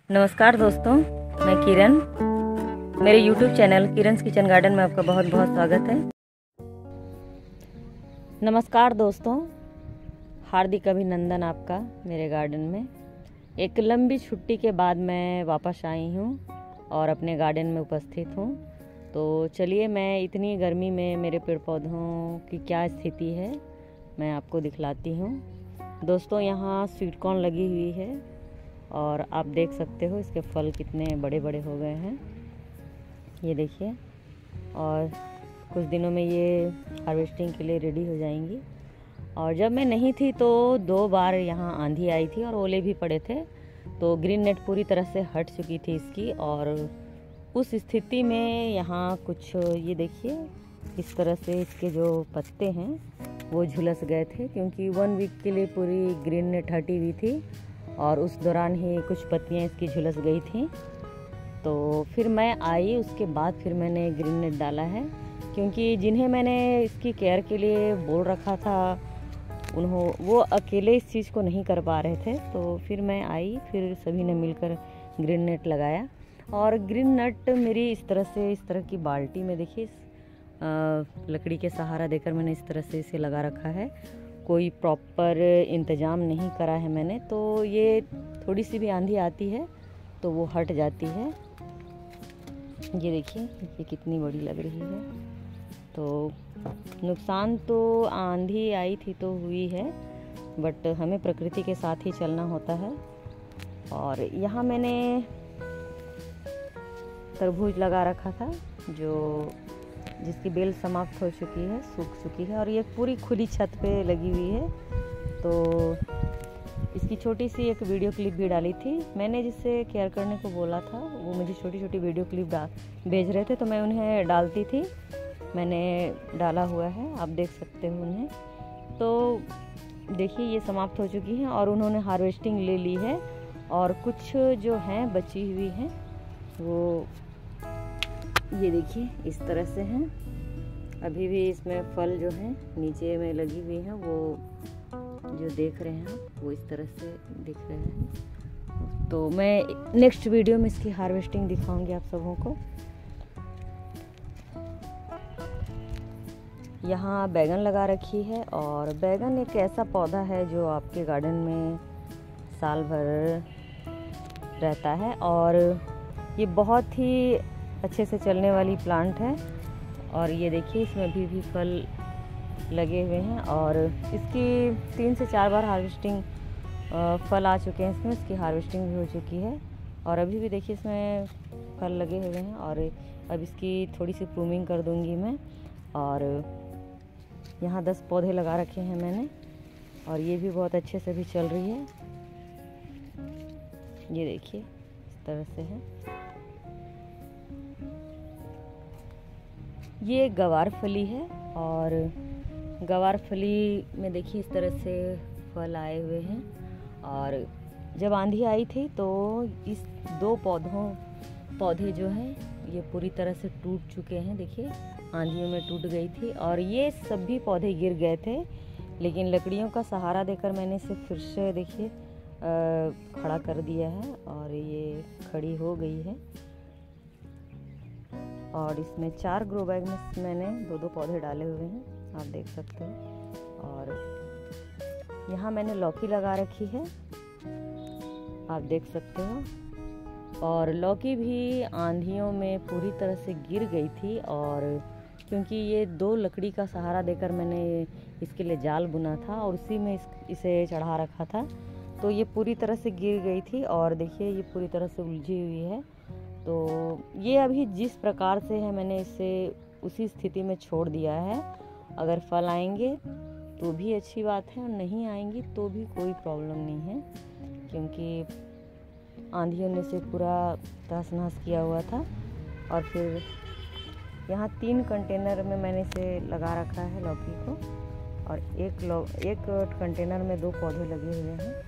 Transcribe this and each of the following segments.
नमस्कार दोस्तों, मैं किरण। मेरे YouTube चैनल किरण's किचन गार्डन में आपका बहुत बहुत स्वागत है। नमस्कार दोस्तों, हार्दिक अभिनंदन आपका मेरे गार्डन में। एक लंबी छुट्टी के बाद मैं वापस आई हूँ और अपने गार्डन में उपस्थित हूँ। तो चलिए, मैं इतनी गर्मी में मेरे पेड़ पौधों की क्या स्थिति है मैं आपको दिखलाती हूँ। दोस्तों, यहाँ स्वीट कॉर्न लगी हुई है और आप देख सकते हो इसके फल कितने बड़े बड़े हो गए हैं, ये देखिए। और कुछ दिनों में ये हार्वेस्टिंग के लिए रेडी हो जाएंगी। और जब मैं नहीं थी तो 2 बार यहाँ आंधी आई थी और ओले भी पड़े थे, तो ग्रीन नेट पूरी तरह से हट चुकी थी इसकी। और उस स्थिति में यहाँ कुछ ये देखिए, इस तरह से इसके जो पत्ते हैं वो झुलस गए थे, क्योंकि 1 वीक के लिए पूरी ग्रीन नेट हटी हुई थी और उस दौरान ही कुछ पत्तियां इसकी झुलस गई थी। तो फिर मैं आई, उसके बाद फिर मैंने ग्रीन नेट डाला है, क्योंकि जिन्हें मैंने इसकी केयर के लिए बोल रखा था वो अकेले इस चीज़ को नहीं कर पा रहे थे। तो फिर मैं आई, फिर सभी ने मिलकर ग्रीन नेट लगाया। और ग्रीन नेट मेरी इस तरह की बाल्टी में देखिए, लकड़ी के सहारा देकर मैंने इस तरह से इसे लगा रखा है। कोई प्रॉपर इंतज़ाम नहीं करा है मैंने, तो ये थोड़ी सी भी आंधी आती है तो वो हट जाती है। ये देखिए, ये कितनी बड़ी लग रही है। तो नुकसान तो आंधी आई थी तो हुई है, बट हमें प्रकृति के साथ ही चलना होता है। और यहाँ मैंने तरबूज लगा रखा था, जिसकी बेल समाप्त हो चुकी है, सूख चुकी है, और ये पूरी खुली छत पे लगी हुई है। तो इसकी छोटी सी एक वीडियो क्लिप भी डाली थी मैंने। जिससे केयर करने को बोला था वो मुझे छोटी छोटी वीडियो क्लिप भेज रहे थे, तो मैं उन्हें डालती थी। मैंने डाला हुआ है, आप देख सकते हो उन्हें। तो देखिए, ये समाप्त हो चुकी हैं और उन्होंने हार्वेस्टिंग ले ली है। और कुछ जो हैं बची हुई हैं, वो ये देखिए इस तरह से हैं। अभी भी इसमें फल जो हैं नीचे में लगी हुई हैं, वो जो देख रहे हैं आप, वो इस तरह से दिख रहे हैं। तो मैं नेक्स्ट वीडियो में इसकी हार्वेस्टिंग दिखाऊंगी आप सबों को। यहाँ बैगन लगा रखी है, और बैगन एक ऐसा पौधा है जो आपके गार्डन में साल भर रहता है, और ये बहुत ही अच्छे से चलने वाली प्लांट है। और ये देखिए, इसमें अभी भी फल लगे हुए हैं, और इसकी 3 से 4 बार हार्वेस्टिंग फल आ चुके हैं इसमें, इसकी हार्वेस्टिंग भी हो चुकी है। और अभी भी देखिए इसमें फल लगे हुए हैं, और अब इसकी थोड़ी सी प्रूनिंग कर दूंगी मैं। और यहाँ 10 पौधे लगा रखे हैं मैंने, और ये भी बहुत अच्छे से भी चल रही है। ये देखिए इस तरह से है। ये गवार फली है, और गवार फली में देखिए इस तरह से फल आए हुए हैं। और जब आंधी आई थी तो इस 2 पौधे जो हैं ये पूरी तरह से टूट चुके हैं। देखिए, आंधियों में टूट गई थी, और ये सभी पौधे गिर गए थे, लेकिन लकड़ियों का सहारा देकर मैंने इसे फिर से देखिए खड़ा कर दिया है, और ये खड़ी हो गई है। और इसमें 4 ग्रो बैग में मैंने 2-2 पौधे डाले हुए हैं, आप देख सकते हो। और यहाँ मैंने लौकी लगा रखी है, आप देख सकते हो। और लौकी भी आंधियों में पूरी तरह से गिर गई थी, और क्योंकि ये 2 लकड़ी का सहारा देकर मैंने इसके लिए जाल बुना था और उसी में इसे चढ़ा रखा था, तो ये पूरी तरह से गिर गई थी। और देखिए, ये पूरी तरह से उलझी हुई है। तो ये अभी जिस प्रकार से है, मैंने इसे उसी स्थिति में छोड़ दिया है। अगर फल आएंगे तो भी अच्छी बात है, और नहीं आएंगी तो भी कोई प्रॉब्लम नहीं है, क्योंकि आंधियों ने से पूरा तहस नहस किया हुआ था। और फिर यहाँ 3 कंटेनर में मैंने इसे लगा रखा है लौकी को, और एक कंटेनर में 2 पौधे लगे हुए हैं।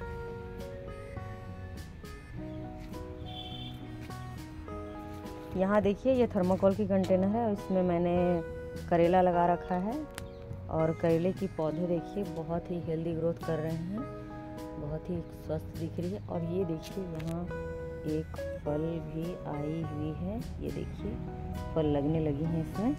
यहाँ देखिए, ये थर्माकोल की कंटेनर है, और इसमें मैंने करेला लगा रखा है। और करेले की पौधे देखिए बहुत ही हेल्दी ग्रोथ कर रहे हैं, बहुत ही स्वस्थ दिख रही है। और ये देखिए, यहाँ एक फल भी आई हुई है। ये देखिए फल लगने लगी हैं इसमें।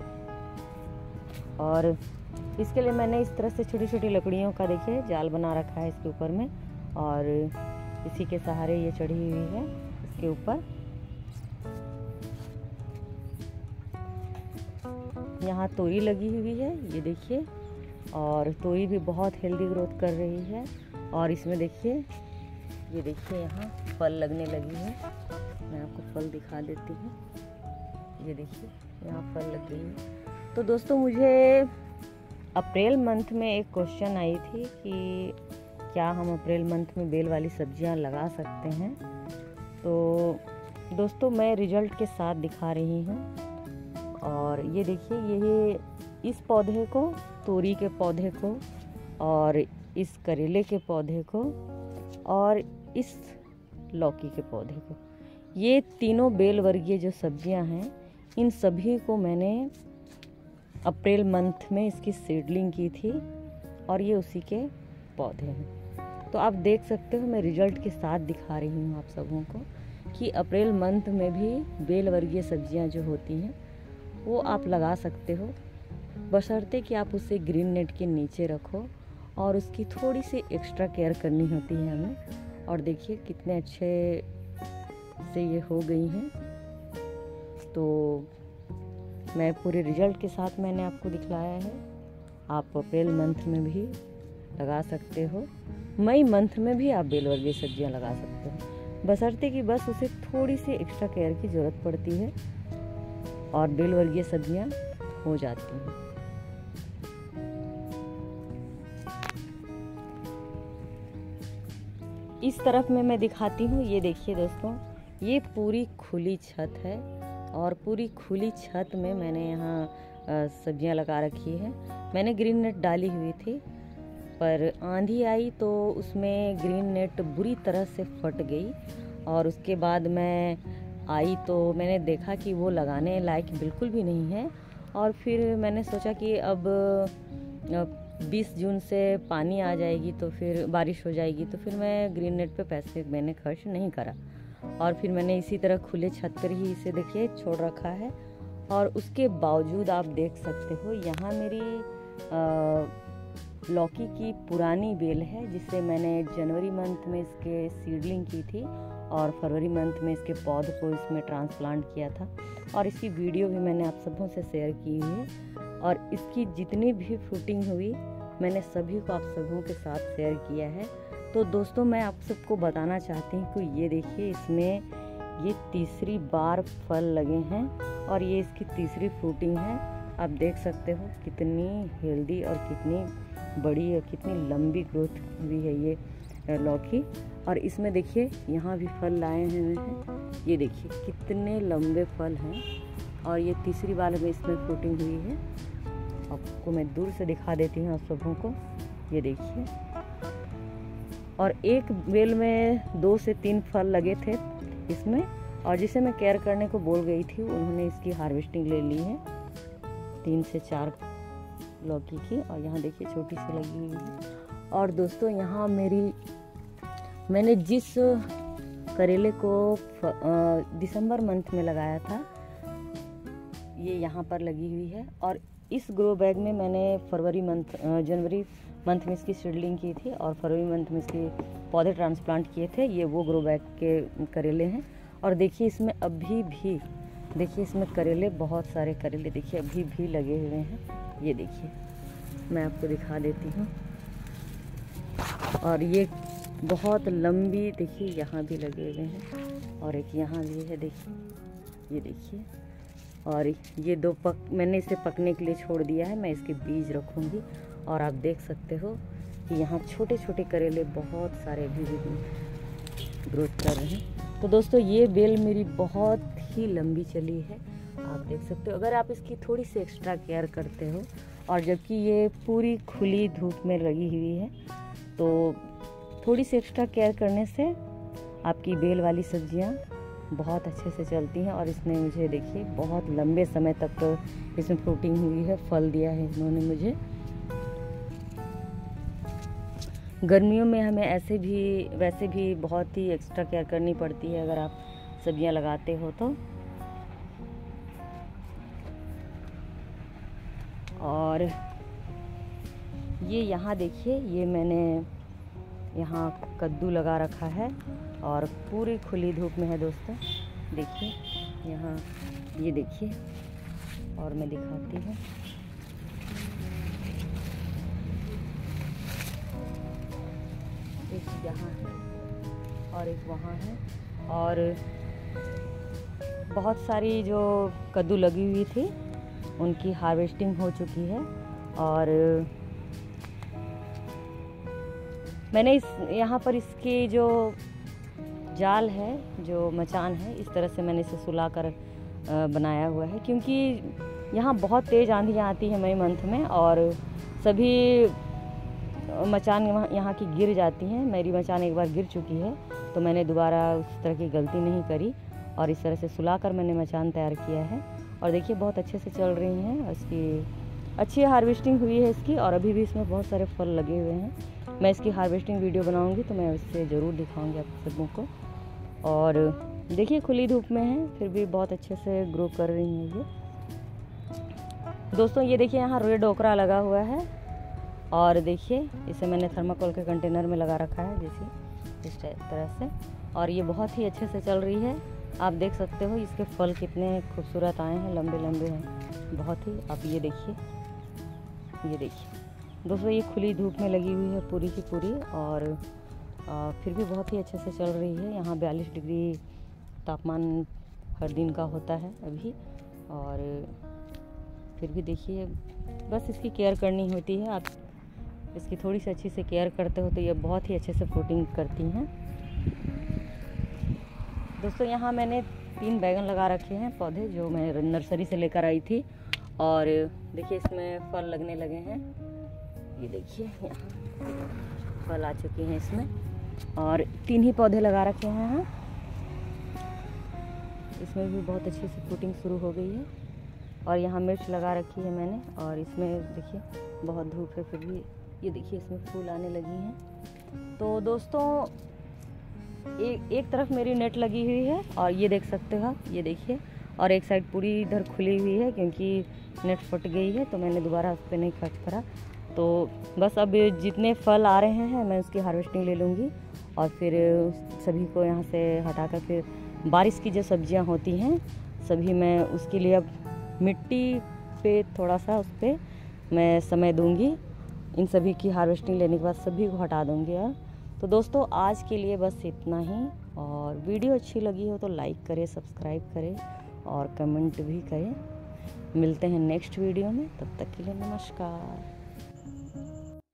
और इसके लिए मैंने इस तरह से छोटी छोटी लकड़ियों का देखिए जाल बना रखा है इसके ऊपर में, और इसी के सहारे ये चढ़ी हुई है इसके ऊपर। यहाँ तोरी लगी हुई है, ये देखिए, और तोरी भी बहुत हेल्दी ग्रोथ कर रही है। और इसमें देखिए, ये देखिए यहाँ फल लगने लगी है। मैं आपको फल दिखा देती हूँ। ये देखिए यहाँ फल लग गई है। तो दोस्तों, मुझे अप्रैल मंथ में एक क्वेश्चन आई थी कि क्या हम अप्रैल मंथ में बेल वाली सब्जियां लगा सकते हैं। तो दोस्तों, मैं रिजल्ट के साथ दिखा रही हूँ। और ये देखिए, ये इस पौधे को, तोरी के पौधे को, और इस करेले के पौधे को, और इस लौकी के पौधे को, ये तीनों बेल वर्गीय जो सब्जियां हैं, इन सभी को मैंने अप्रैल मंथ में इसकी सीडलिंग की थी, और ये उसी के पौधे हैं। तो आप देख सकते हो, मैं रिजल्ट के साथ दिखा रही हूँ आप सबों को कि अप्रैल मंथ में भी बेल वर्गीय सब्जियां जो होती हैं वो आप लगा सकते हो, बशर्ते कि आप उसे ग्रीन नेट के नीचे रखो, और उसकी थोड़ी सी एक्स्ट्रा केयर करनी होती है हमें। और देखिए कितने अच्छे से ये हो गई हैं। तो मैं पूरे रिजल्ट के साथ मैंने आपको दिखलाया है। आप अप्रैल मंथ में भी लगा सकते हो, मई मंथ में भी आप बेल वर्गीय सब्जियां लगा सकते हो, बशर्ते कि बस उसे थोड़ी सी एक्स्ट्रा केयर की ज़रूरत पड़ती है और बेल वर्गीय सब्जियां हो जाती हैं। इस तरफ में मैं दिखाती हूँ। ये देखिए दोस्तों, ये पूरी खुली छत है, और पूरी खुली छत में मैंने यहाँ सब्जियां लगा रखी है। मैंने ग्रीन नेट डाली हुई थी, पर आंधी आई तो उसमें ग्रीन नेट बुरी तरह से फट गई। और उसके बाद मैं आई तो मैंने देखा कि वो लगाने लायक बिल्कुल भी नहीं है। और फिर मैंने सोचा कि अब 20 जून से पानी आ जाएगी, तो फिर बारिश हो जाएगी, तो फिर मैं ग्रीन नेट पे पैसे मैंने खर्च नहीं करा, और फिर मैंने इसी तरह खुले छत पर ही इसे देखिए छोड़ रखा है। और उसके बावजूद आप देख सकते हो, यहाँ मेरी लौकी की पुरानी बेल है, जिससे मैंने जनवरी मंथ में इसके सीडलिंग की थी, और फरवरी मंथ में इसके पौध को इसमें ट्रांसप्लांट किया था, और इसकी वीडियो भी मैंने आप सबों से शेयर की हुई है। और इसकी जितनी भी फ्रूटिंग हुई, मैंने सभी को आप सबों के साथ शेयर किया है। तो दोस्तों, मैं आप सबको बताना चाहती हूँ कि ये देखिए, इसमें ये तीसरी बार फल लगे हैं, और ये इसकी तीसरी फ्रूटिंग है। आप देख सकते हो कितनी हेल्दी और कितनी बड़ी और कितनी लंबी ग्रोथ हुई है ये लौकी। और इसमें देखिए यहाँ भी फल लाए हुए हैं, ये देखिए कितने लंबे फल हैं, और ये तीसरी बार में इसमें फ्रूटिंग हुई है। आपको मैं दूर से दिखा देती हूँ आप सबों को, ये देखिए। और एक बेल में 2 से 3 फल लगे थे इसमें, और जिसे मैं केयर करने को बोल गई थी, उन्होंने इसकी हार्वेस्टिंग ले ली है 3 से 4 लौकी की। और यहाँ देखिए छोटी सी लगी हुई है। और दोस्तों, यहाँ मैंने जिस करेले को दिसंबर मंथ में लगाया था, ये यहाँ पर लगी हुई है। और इस ग्रो बैग में मैंने जनवरी मंथ में इसकी सीडलिंग की थी, और फरवरी मंथ में इसके पौधे ट्रांसप्लांट किए थे। ये वो ग्रो बैग के करेले हैं। और देखिए इसमें अभी भी, देखिए इसमें करेले, बहुत सारे करेले देखिए अभी भी लगे हुए हैं। ये देखिए, मैं आपको दिखा देती हूँ। और ये बहुत लंबी, देखिए यहाँ भी लगे हुए हैं, और एक यहाँ भी है, देखिए, ये देखिए। और ये 2 मैंने इसे पकने के लिए छोड़ दिया है, मैं इसके बीज रखूँगी। और आप देख सकते हो कि यहाँ छोटे छोटे करेले बहुत सारे अभी भी ग्रोथ कर रहे हैं। तो दोस्तों, ये बेल मेरी बहुत ही लंबी चली है, आप देख सकते हो। अगर आप इसकी थोड़ी सी एक्स्ट्रा केयर करते हो, और जबकि ये पूरी खुली धूप में लगी हुई है, तो थोड़ी सी एक्स्ट्रा केयर करने से आपकी बेल वाली सब्जियां बहुत अच्छे से चलती हैं। और इसने मुझे देखिए बहुत लंबे समय तक इसमें फ्रूटिंग हुई है, फल दिया है इन्होंने मुझे। गर्मियों में हमें ऐसे भी वैसे भी बहुत ही एक्स्ट्रा केयर करनी पड़ती है अगर आप सब्जियां लगाते हो तो। और ये यहाँ देखिए, ये मैंने यहाँ कद्दू लगा रखा है और पूरी खुली धूप में है दोस्तों। देखिए यहाँ, ये देखिए, और मैं दिखाती हूँ। एक यहाँ है और एक वहाँ है, और बहुत सारी जो कद्दू लगी हुई थी उनकी हार्वेस्टिंग हो चुकी है। और मैंने इस यहाँ पर इसकी जो जाल है, जो मचान है, इस तरह से मैंने इसे सुला कर बनाया हुआ है, क्योंकि यहाँ बहुत तेज़ आंधियाँ आती है मई मंथ में और सभी मचान यहाँ की गिर जाती हैं। मेरी मचान एक बार गिर चुकी है, तो मैंने दोबारा उस तरह की गलती नहीं करी और इस तरह से सुला कर मैंने मचान तैयार किया है। और देखिए बहुत अच्छे से चल रही हैं, इसकी अच्छी हार्वेस्टिंग हुई है इसकी, और अभी भी इसमें बहुत सारे फल लगे हुए हैं। मैं इसकी हार्वेस्टिंग वीडियो बनाऊंगी तो मैं उससे ज़रूर दिखाऊंगी आप सबों को। और देखिए खुली धूप में है फिर भी बहुत अच्छे से ग्रो कर रही हैं ये दोस्तों। ये देखिए यहाँ रेड ओकरा लगा हुआ है, और देखिए इसे मैंने थर्माकोल के कंटेनर में लगा रखा है जैसे इस तरह से, और ये बहुत ही अच्छे से चल रही है। आप देख सकते हो इसके फल कितने खूबसूरत आए हैं, लंबे लंबे हैं बहुत ही। आप ये देखिए दोस्तों, ये खुली धूप में लगी हुई है पूरी की पूरी, और फिर भी बहुत ही अच्छे से चल रही है। यहाँ 42 डिग्री तापमान हर दिन का होता है अभी, और फिर भी देखिए बस इसकी केयर करनी होती है। आप इसकी थोड़ी सी अच्छी से केयर करते हो तो ये बहुत ही अच्छे से फ्रूटिंग करती हैं दोस्तों। यहाँ मैंने 3 बैगन लगा रखे हैं पौधे, जो मैं नर्सरी से लेकर आई थी, और देखिए इसमें फल लगने लगे हैं। ये देखिए यहाँ फल आ चुके हैं इसमें, और 3 ही पौधे लगा रखे हैं यहाँ। इसमें भी बहुत अच्छी से फ्रूटिंग शुरू हो गई है। और यहाँ मिर्च लगा रखी है मैंने, और इसमें देखिए बहुत धूप है फिर भी ये देखिए इसमें फूल आने लगी हैं। तो दोस्तों एक तरफ मेरी नेट लगी हुई है, और ये देख सकते हो आप, ये देखिए, और एक साइड पूरी इधर खुली हुई है क्योंकि नेट फट गई है, तो मैंने दोबारा उस पर नहीं कट करा। तो बस अब जितने फल आ रहे हैं मैं उसकी हार्वेस्टिंग ले लूँगी, और फिर सभी को यहाँ से हटाकर फिर बारिश की जो सब्जियाँ होती हैं सभी मैं उसके लिए अब मिट्टी पे थोड़ा सा उस पर मैं समय दूंगी। इन सभी की हार्वेस्टिंग लेने के बाद सभी को हटा दूंगी यार। तो दोस्तों आज के लिए बस इतना ही, और वीडियो अच्छी लगी हो तो लाइक करें, सब्सक्राइब करें और कमेंट भी करें। मिलते हैं नेक्स्ट वीडियो में, तब तक के लिए नमस्कार।